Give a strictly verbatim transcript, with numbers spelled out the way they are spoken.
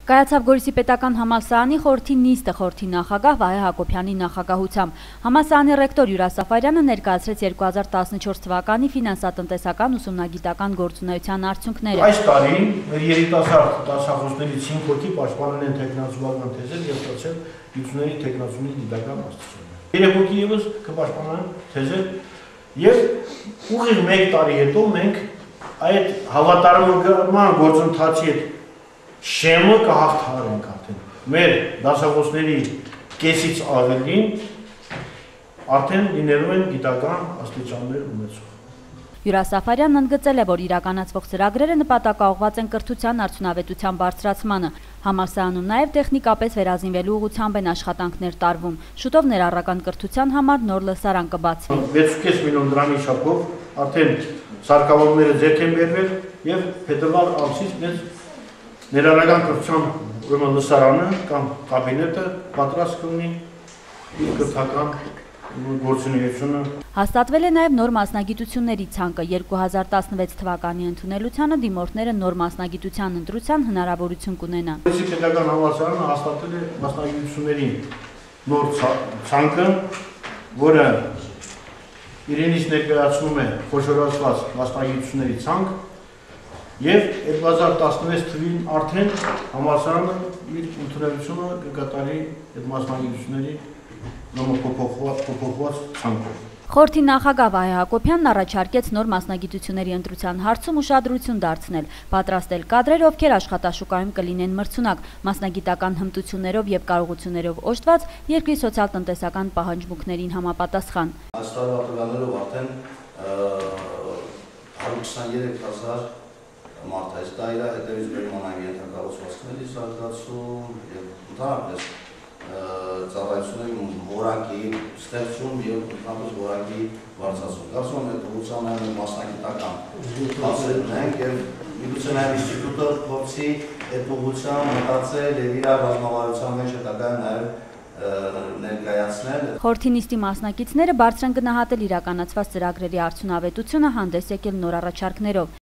Կայացավ Գորիսի պետական համալսարանի խորհրդի նիստը խորհրդի նախագահ Վահե Հակոբյանի նախագահությամբ։ Համալսարանի ռեկտոր Յուրա Սաֆարյանը ներկայացրեց երկու հազար տասնչորս թվականի ֆինանսատնտեսական ուսումնագիտական գործունեության արդյունքները։ Այս տարի մեր երիտասարդ դասախոսներից հինգ հոգի պաշտպանել են տեխնացուական թեզեր եւ ստացել յութների տեխնացուի գիտական աստիճան։ Երեք հոգի եւս կպաշտպանեն թեզեր եւ ուղիղ մեկ տարի հետո մենք այդ հավատարմական գործընթացի հետ շեմը կհաղթահարենք արդեն։ Մեր դասախոսների կեսից ավելին արդեն լինելու են գիտական աստիճաններ ունեցող։ Յուրա Սաֆարյանն ընդգծել է, որ իրականացվող ծրագրերը նպատակաուղղված են կրթության արդյունավետության բարձրացմանը։ Համալսարանում նաև տեխնիկապես վերազինվելու ուղղությամբ են աշխատանքներ տարվում։ Շուտով ներառական կրթության համար նոր լսարան կբացվի։ վեց կես միլիոն դրամի չափով արդեն սարքավորումները ձեռք են բերվել եւ փետրվար ամսից մեծ ներառական կրթության լսարանը կամ կաբինետը պատրաստ կլինի իր կրթական գործունեությունը։ Հաստատվել է նաև նոր մասնագիտությունների ցանկը։ երկու հազար տասնվեց թվականի ընդունելությանը դիմորդները նոր մասնագիտության ընտրության հնարավորություն կունենան։ Գորիսի պետական համալսարանը հաստատել է մասնագիտությունների նոր ցանկը, որը իրենից ներկայացնում է խոշորացված մասնագիտությունների ցանկ եւ երկու հազար տասնվեց թվին արդեն համալսարանը իր ընդունելությունը կկատարի այդ մասնագիտությունների փոփոխված ցանկով։ Խորհրդի նախագահ Վահե Հակոբյանն առաջարկեց նոր մասնագիտությունների ընտրության հարցում ուշադրություն դարձնել, պատրաստել կադրեր, ովքեր աշխատաշուկայում կլինեն մրցունակ, մասնագիտական հմտություններով եւ կարողություններով օժտված երկրի սոցիալ-տնտեսական պահանջմունքներին համապատասխան։ Այս տարվա տվյալներով արդեն հարյուր քսաներեք հազար մարդ այս տարի հետևից բերմանային ենթակառուցվածքների զարգացում եւ ընդհանրապես ծառայությունների որակի ստեղծում եւ ընդհանրապես որակի բարձրացում։ Կարծում եմ այդ ուղղությամբ նաև մասնագիտական հասցեներն են եւ միգուցե նաև ինստիտուտը փորձի այդ ուղղությամբ մտածել եւ իր ռազմավարության մեջ հետագայում նաև ներկայացնել։ Խորհրդի նիստի մասնակիցները բարձր են գնահատել իրականացված ծրագրերի արդյունավետությունը, հանդես եկել նոր առաջարկներով։